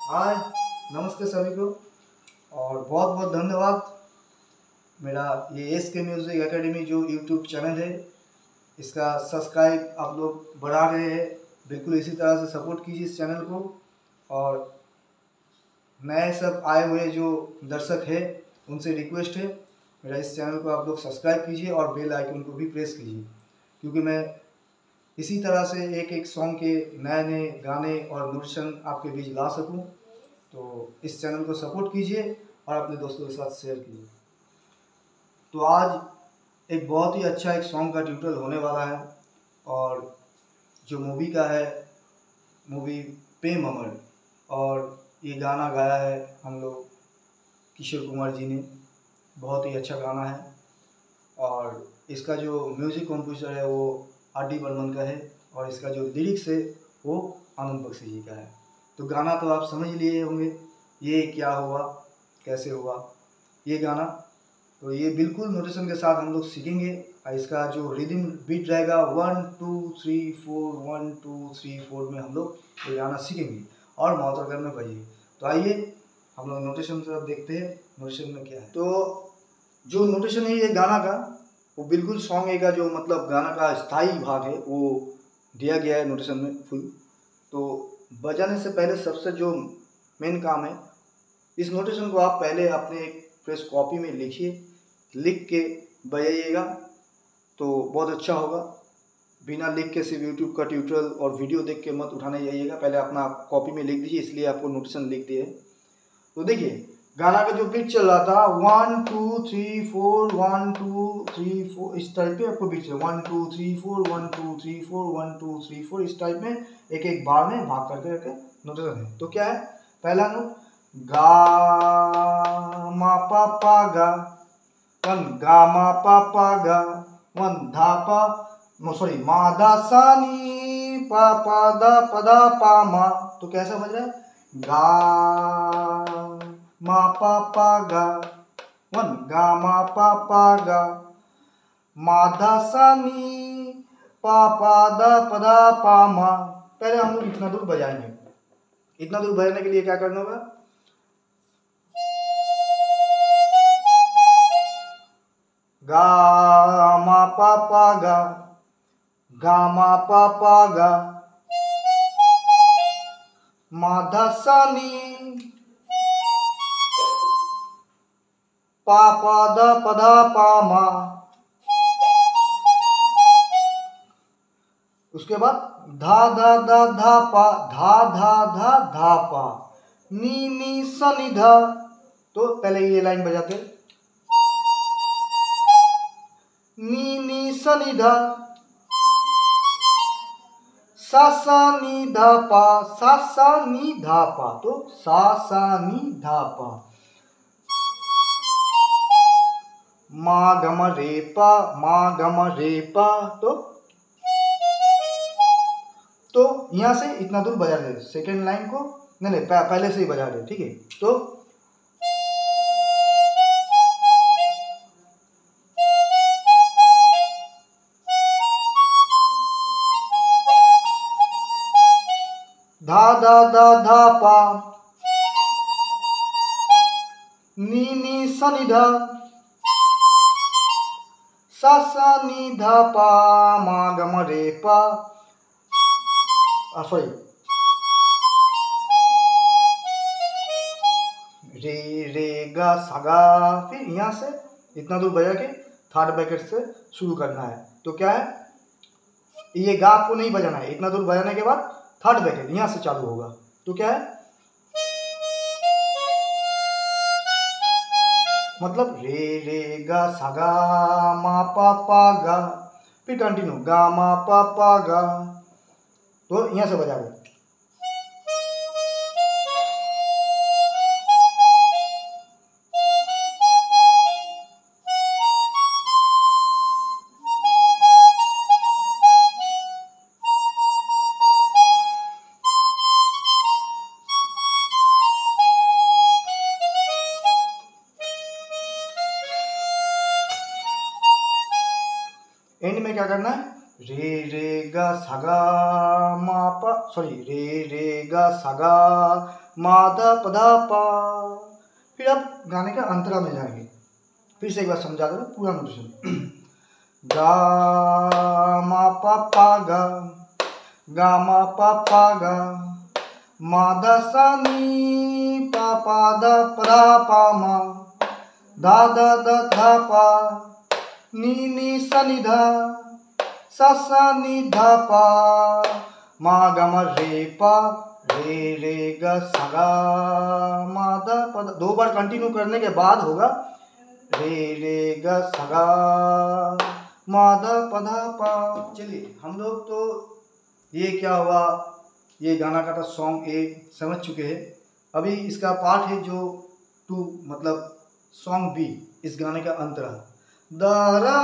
हाय, नमस्ते सभी को और बहुत बहुत धन्यवाद। मेरा ये एस के म्यूज़िक एकेडमी जो यूट्यूब चैनल है, इसका सब्सक्राइब आप लोग बढ़ा रहे हैं। बिल्कुल इसी तरह से सपोर्ट कीजिए इस चैनल को। और नए सब आए हुए जो दर्शक है उनसे रिक्वेस्ट है, मेरा इस चैनल को आप लोग सब्सक्राइब कीजिए और बेल आइकन को भी प्रेस कीजिए, क्योंकि मैं इसी तरह से एक एक सॉन्ग के नए नए गाने और नोटिशन आपके बीच ला सकूं। तो इस चैनल को सपोर्ट कीजिए और अपने दोस्तों के साथ शेयर कीजिए। तो आज एक बहुत ही अच्छा एक सॉन्ग का ट्यूटोरियल होने वाला है, और जो मूवी का है, मूवी प्रेम अमर, और ये गाना गाया है हम लोग किशोर कुमार जी ने। बहुत ही अच्छा गाना है और इसका जो म्यूज़िक कंपोज़र है वो आर.डी. बर्मन का है, और इसका जो लिरिक्स है वो आनंद बख्शी जी का है। तो गाना तो आप समझ लिए होंगे, ये क्या हुआ, कैसे हुआ ये गाना। तो ये बिल्कुल नोटेशन के साथ हम लोग सीखेंगे। इसका जो रिदम बीट रहेगा 1 2 3 4 1 2 3 4 में हम लोग ये गाना सीखेंगे और माउथऑर्गन में बजिए। तो आइए हम लोग नोटेशन से अब देखते हैं नोटेशन में क्या है। तो जो नोटेशन है ये गाना का, वो बिल्कुल सॉन्ग है का जो मतलब गाना का स्थायी भाग है वो दिया गया है नोटेशन में फुल। तो बजाने से पहले सबसे जो मेन काम है, इस नोटेशन को आप पहले अपने एक फ्रेश कॉपी में लिखिए, लिख के बजाइएगा तो बहुत अच्छा होगा। बिना लिख के सिर्फ यूट्यूब का ट्यूटोरियल और वीडियो देख के मत उठाने जाइएगा, पहले अपना कॉपी में लिख दीजिए, इसलिए आपको नोटेशन लिख दिए। तो देखिए गाना का जो बीट चल रहा था 1 2 3 4 1 2 3 4, इस टाइप पे आपको बीट चल 1 2 3 4 1 2 3 4 1 2 3 4, इस टाइप में एक एक बार में भाग करके नोटेशन है। तो क्या है, पहला नोट गा मा पा पा गा, 1 गा मा पा पा गा, 1 धा पा सॉरी मा दा सा नी पा पा दा पा दा पा मा। तो कैसा बज रहा है, गा मा पा पा गा, 1 गा मा पा पा गा, मा धा सा नी पा पा दा पा दा पा मा। पहले हम लोग इतना दूर बजाएंगे। इतना दूर बजाने के लिए क्या करना होगा, गा मा पा पा गा, गा मा पा पा गा, मा धा सा नी पा पा दा पा दा पा मा। उसके बाद धा धा धा धा पा, धा धा धा धा पा, नी नी सा नी धा। तो पहले ये लाइन बजाते, नी नी सा नी धा, सा सा नी धा पा, सा सा नी धा पा। तो सा सा नी धा पा, मा गम रे पा, मा गम रे पा। तो यहाँ से इतना दूर बजा दे, सेकेंड लाइन को नहीं पहले से ही बजा दे, ठीक है। तो धा धा धा धा पा, नी नी सा नी धा, सा सा नी धा पा, मा गम रे पा, सॉरी रे रे गा सा गा। फिर यहाँ से इतना दूर बजा के थर्ड ब्रैकेट से शुरू करना है। तो क्या है, ये गा आपको नहीं बजाना है, इतना दूर बजाने के बाद थर्ड ब्रैकेट यहाँ से चालू होगा। तो क्या है, मतलब रे रे गा सा गा मा पा पा गा, फिर कंटिन्यू गा मा पा पा गा। तो यहाँ से बजा दो, एंड में क्या करना है, रे रे गा सा गा मा पा, सॉरी रे रे गा सा गा मा दा प धा पा। फिर अब गाने का अंतरा में जाएंगे। फिर से एक बार समझा दो पूरा नोटेशन। गा मा पा गा, गा मा पा गा, मा दा सा नी पा दा प धा पा मा, धा धा धा धा पा, नी सा नी धा, सा नी धा पा, मा गा मा रे पा, रे गा सा गा, मा दा प धा। 2 बार कंटिन्यू करने के बाद होगा रे गा सा गा, मा दा प धा पा। चलिए हम लोग तो ये क्या हुआ, ये गाना का तो सॉन्ग ए समझ चुके हैं। अभी इसका पार्ट है जो 2 मतलब सॉन्ग बी, इस गाने का अंतरा दारा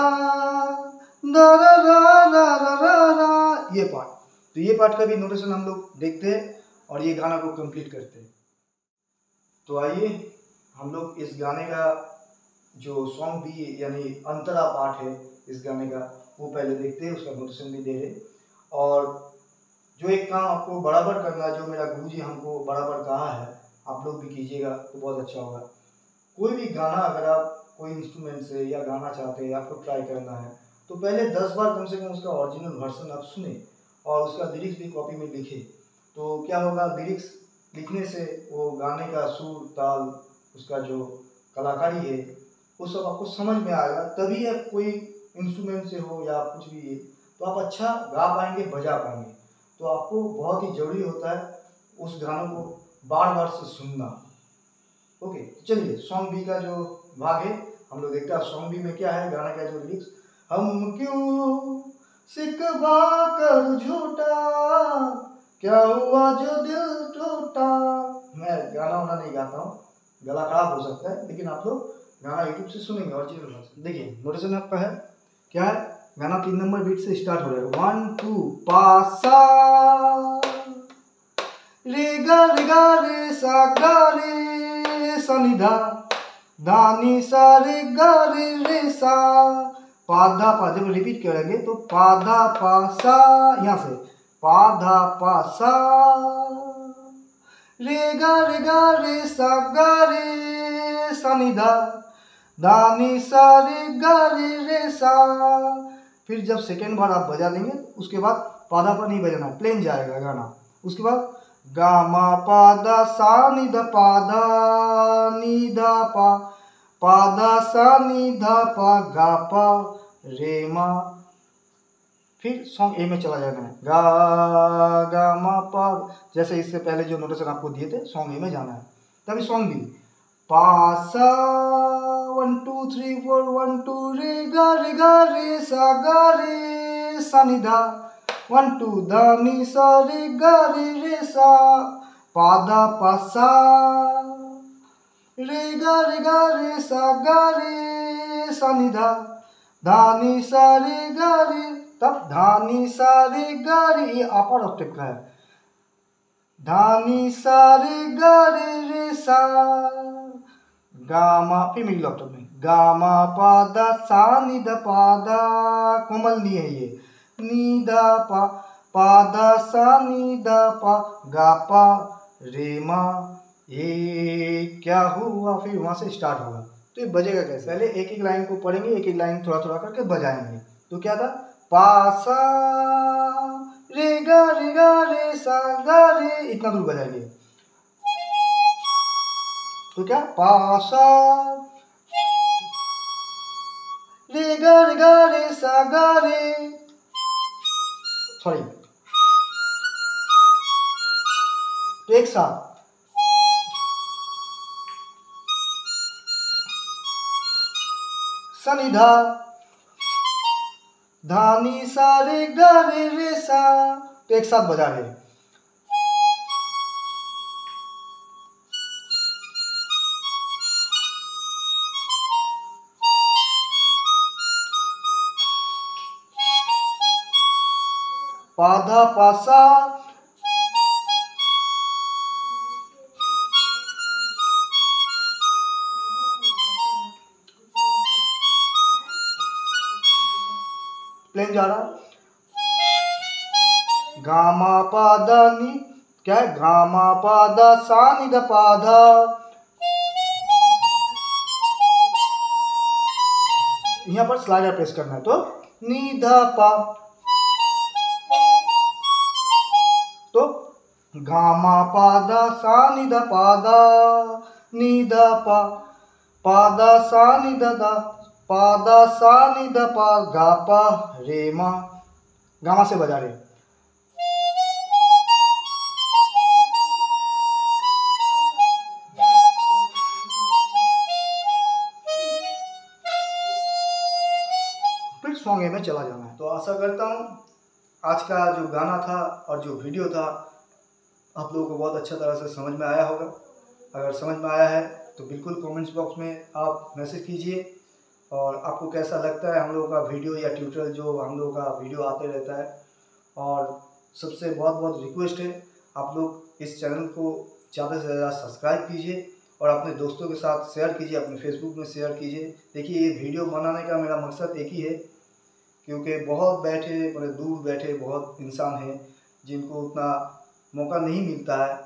दारा रा रा रा रा रा, ये पार्ट। तो ये पार्ट का भी नोटेशन हम लोग देखते हैं और ये गाना को कंप्लीट करते हैं। तो आइए हम लोग इस गाने का जो सॉन्ग बी यानी अंतरा पार्ट है इस गाने का, वो पहले देखते हैं, उसका नोटेशन भी दे रहे। और जो एक काम आपको बराबर करना है, जो मेरा गुरुजी हमको बराबर कहा है, आप लोग भी कीजिएगा तो बहुत अच्छा होगा। कोई भी गाना अगर आप कोई इंस्ट्रूमेंट से या गाना चाहते हैं, आपको ट्राई करना है, तो पहले 10 बार कम से कम उसका ओरिजिनल वर्जन आप सुने और उसका लिरिक्स भी कॉपी में लिखे। तो क्या होगा, लिरिक्स लिखने से वो गाने का सुर ताल, उसका जो कलाकारी है, वो सब आपको समझ में आएगा। तभी आप कोई इंस्ट्रूमेंट से हो या कुछ भी है तो आप अच्छा गा पाएंगे, बजा पाएंगे। तो आपको बहुत ही ज़रूरी होता है उस गानों को बार बार से सुनना। ओके, चलिए सॉन्ग बी का जो भाग है हम लोग देखते हैं। सॉन्ग बी में क्या है, गाना का जो लिरिक्स, हम क्यों सिकवा कर झूठा, क्या हुआ जो दिल टूटा। मैं गाना वाना नहीं गाता हूँ, गला खराब हो सकता है, लेकिन आप लोग गाना यूट्यूब से सुनेंगे ओरिजिनल वर्जन। देखिए नोटेशन आपका है क्या है, गाना 3 नंबर बीट से स्टार्ट हो रहा है। 1 2 पा सा, रे गा रे सा गा रे सा नी धा, धा नी सा रे सा, पा धा पा। जब रिपीट करेंगे तो पा धा पा सा, यहाँ से पा धा पा सा, रे गा रे सा गा रे सा नी धा, धा नी सा रे सा। फिर जब सेकेंड बार आप बजा लेंगे उसके बाद पादा पर नहीं बजाना, प्लेन जाएगा गाना। उसके बाद गा मा पा दा सा नी धा पा धा नी धा पा, पा धा सा नी धा पा गा पा रे मा। फिर सॉन्ग ए में चला जाना है, गा गा मा पा, जैसे इससे पहले जो नोटेशन आपको दिए थे सॉन्ग ए में जाना है। तभी सॉन्ग बी पा सा 1 2 3 4 1 2 रे सा नी धा, 1 2 धा नी सा रे सा, पा धा पा सा, रे सा नी धा, धा नी सा रे, तब धा नी सा रे, ये अपर ऑक्टेव का है। धा नी सा रे सा, गा मा, फिर मिडिल ऑक्टेव में गा मा पा दा सा नी धा पा दा, कोमल नी है ये, नी धा पा, पा दा सा नी धा पा गा पा रे मा, ये क्या हुआ। फिर वहाँ से स्टार्ट होगा। तो ये बजेगा कैसे, पहले एक एक लाइन को पढ़ेंगे, एक एक लाइन थोड़ा थोड़ा करके बजाएंगे। तो क्या था, पा सा रे सा गा रे, इतना दूर बजाएंगे। तो क्या, पा सा रे सा गा रे, सॉरी, तो एक साथ सा नी धा, धा नी सा रे सा, तो एक साथ बजा रहे। पा धा पा सा, प्लेन जा रहा, गा मा पा दा नी, क्या है, गा मा पा धा सा नि धा पा धा। यहाँ पर स्लाइडर प्रेस करना है, तो नि धा पा, तो गा मा पा धा सा नि धा पा धा, नि धा पा धा सा नि धा धा, पा धा सा नि धा पा, गा पा रे मा, गामा से बजा रहे। फिर सॉन्ग ए में चला जाना है। तो आशा करता हूँ आज का जो गाना था और जो वीडियो था आप लोगों को बहुत अच्छा तरह से समझ में आया होगा। अगर समझ में आया है तो बिल्कुल कमेंट्स बॉक्स में आप मैसेज कीजिए और आपको कैसा लगता है हम लोगों का वीडियो या ट्यूटोरियल जो हम लोगों का वीडियो आते रहता है। और सबसे बहुत बहुत रिक्वेस्ट है आप लोग इस चैनल को ज़्यादा से ज़्यादा सब्सक्राइब कीजिए और अपने दोस्तों के साथ शेयर कीजिए, अपने फेसबुक में शेयर कीजिए। देखिए ये वीडियो बनाने का मेरा मकसद एक ही है, क्योंकि बहुत बैठे बड़े दूर बैठे बहुत इंसान हैं जिनको उतना मौका नहीं मिलता है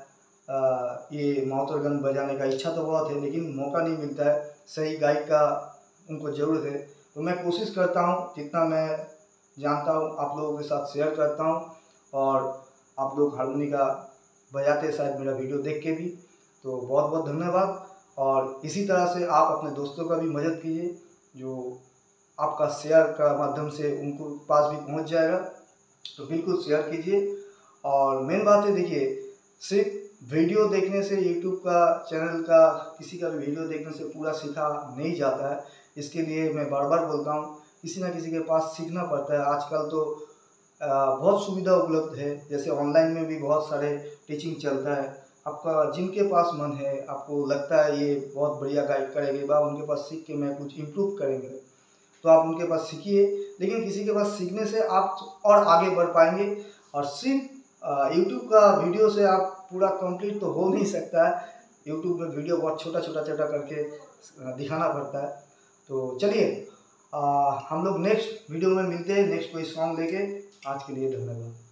ये माउथऑर्गन बजाने का। इच्छा तो बहुत है लेकिन मौका नहीं मिलता है, सही गाइड का उनको ज़रूरत है। तो मैं कोशिश करता हूँ जितना मैं जानता हूँ आप लोगों के साथ शेयर करता हूँ। और आप लोग हारमोनिका बजाते शायद मेरा वीडियो देख के भी, तो बहुत बहुत धन्यवाद। और इसी तरह से आप अपने दोस्तों का भी मदद कीजिए, जो आपका शेयर का माध्यम से उनको पास भी पहुंच जाएगा, तो बिल्कुल शेयर कीजिए। और मेन बात है देखिए, सिर्फ वीडियो देखने से यूट्यूब का चैनल का किसी का भी वीडियो देखने से पूरा सीखा नहीं जाता है। इसके लिए मैं बार बार बोलता हूँ किसी ना किसी के पास सीखना पड़ता है। आजकल तो बहुत सुविधा उपलब्ध है, जैसे ऑनलाइन में भी बहुत सारे टीचिंग चलता है। आपका जिनके पास मन है, आपको लगता है ये बहुत बढ़िया गाइड करेंगे बा उनके पास सीख के मैं कुछ इम्प्रूव करेंगे, तो आप उनके पास सीखिए। लेकिन किसी के पास सीखने से आप और आगे बढ़ पाएंगे। और सिर्फ यूट्यूब का वीडियो से आप पूरा कंप्लीट तो हो नहीं सकता है। यूट्यूब में वीडियो बहुत छोटा करके दिखाना पड़ता है। तो चलिए हम लोग नेक्स्ट वीडियो में मिलते हैं, नेक्स्ट कोई सॉन्ग लेके। आज के लिए धन्यवाद।